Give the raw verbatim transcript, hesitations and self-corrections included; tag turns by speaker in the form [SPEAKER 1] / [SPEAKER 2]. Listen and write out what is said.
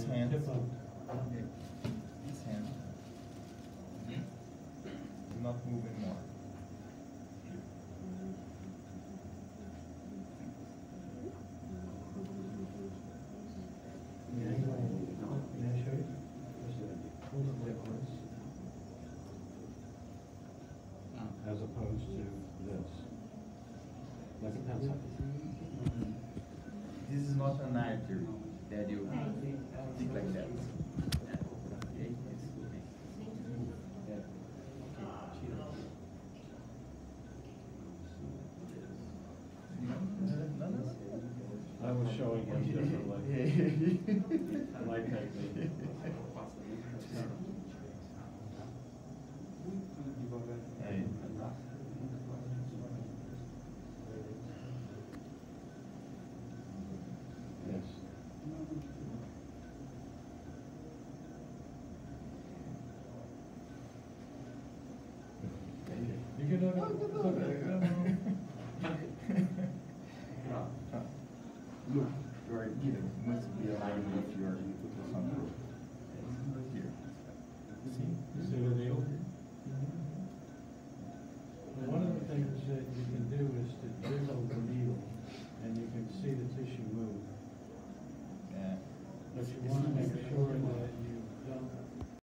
[SPEAKER 1] hands.
[SPEAKER 2] Step up.
[SPEAKER 1] Okay. This hand. Do not move anymore.
[SPEAKER 2] May I, may I show you? Hold it like this. As opposed to this. Like a pencil.
[SPEAKER 1] This is not an artery that you think like that. Okay.
[SPEAKER 2] I was showing him differently. My technique.
[SPEAKER 1] Hey.
[SPEAKER 2] Yes. You can
[SPEAKER 1] Look, you are given must be aligned with your frontal.